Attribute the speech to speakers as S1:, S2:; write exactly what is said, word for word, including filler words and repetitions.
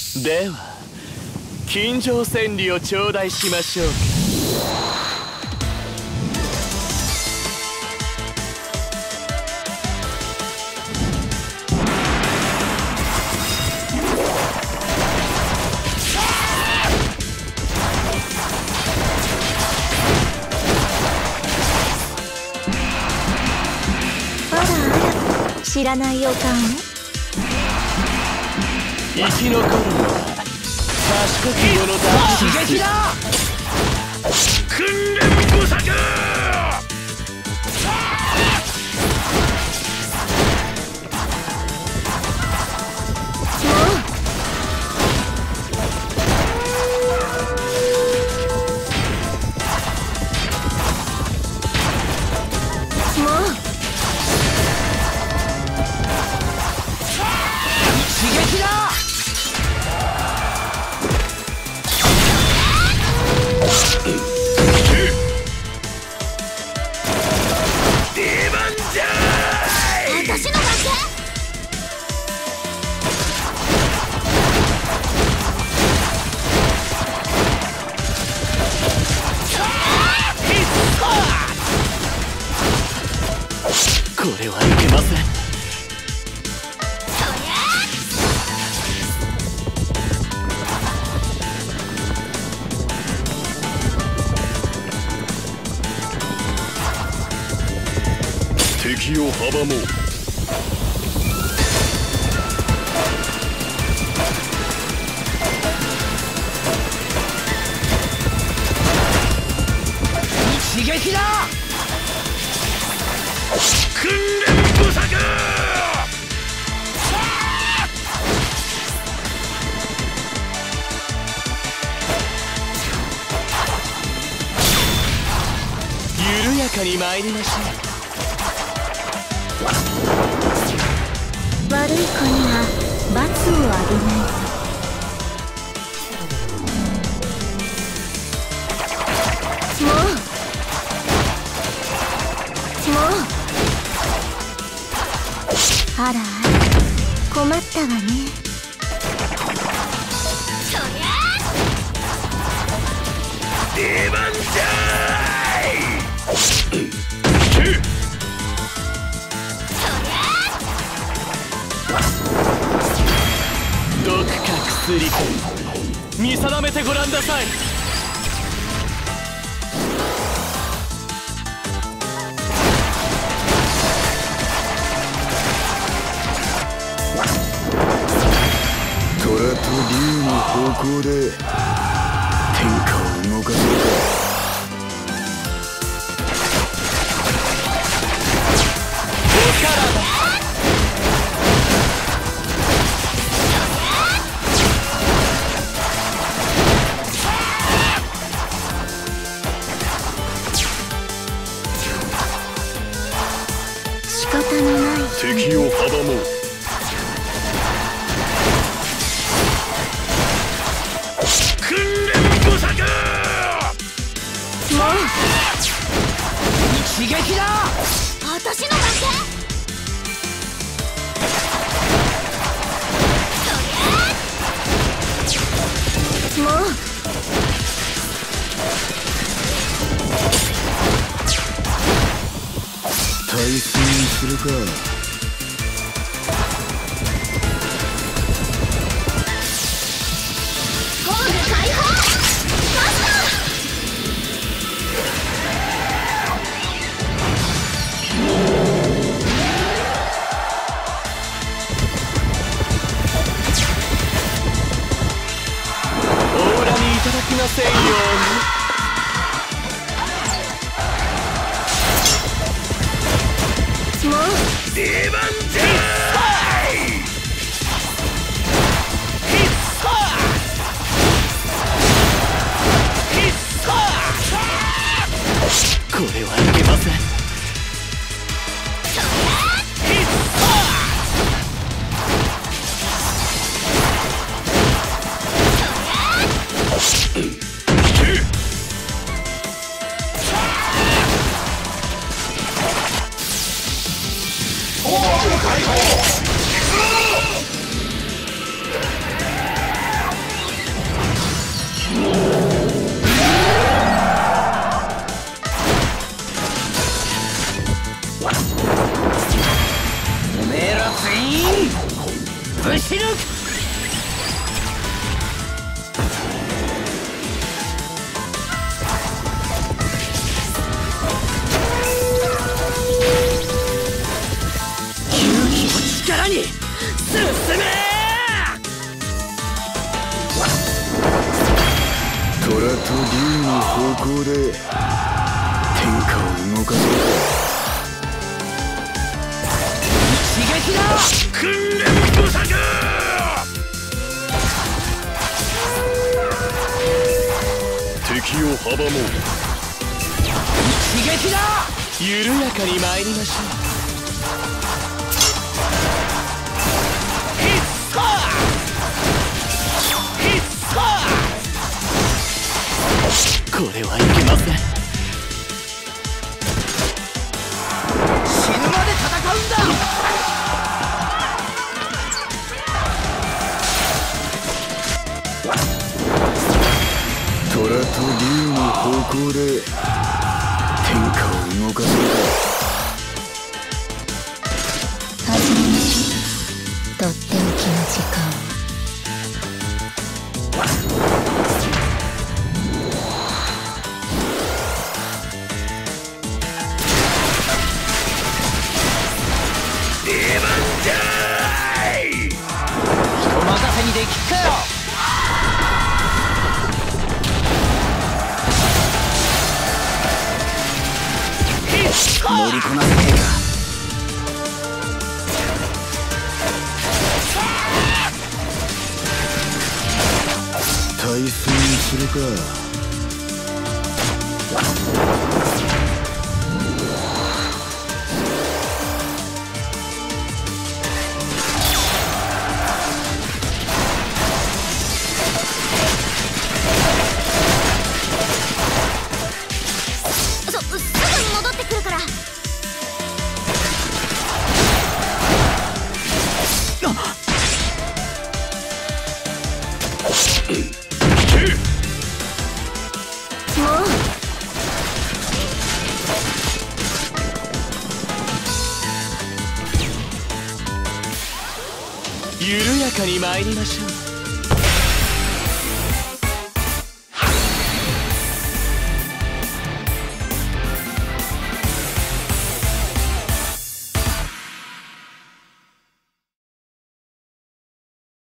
S1: では金城千里を頂戴しましょうか。
S2: 知らない予感を。
S1: 生き残るのは賢き者だ。刺激だ。訓練不作。これはいけません。敵を阻もう。刺激だ。訓練不作。緩やかに参りましょう。
S2: 悪い子には罰をあげないと。もうもうあらあら困ったわね。そりゃ
S1: 出番じゃーい。毒か薬か見定めてごらんなさい。虎と竜の方向で天下を動かそうか。おからだ。
S2: 仕方のない。
S1: 敵を阻もう。訓練不作。
S2: もう
S1: 刺激だ。
S2: 私の負け。もう
S1: 対戦するか。
S2: ゴール解放。マスター。
S1: オーラにいただきませんように。
S2: もう
S1: 出番じゃーい。必殺必殺。これはいけません。必殺。 竜の方向で天下を動かそう。
S3: 刺激だ。
S1: 訓練不作。敵を阻もう。
S3: 刺激だ。
S1: 緩やかに参りましょう。これはいけません。
S3: 死ぬまで戦うんだ。
S1: 虎と竜の方向で天下を動かそう。
S2: 始めましょう。とっておきの時間。
S1: 出番じゃい。
S3: 人任せにできっかよ。
S1: 乗りこなせねえか。対戦するか。
S2: そすぐに戻ってくるから。もう
S1: 緩やかに参りましょう。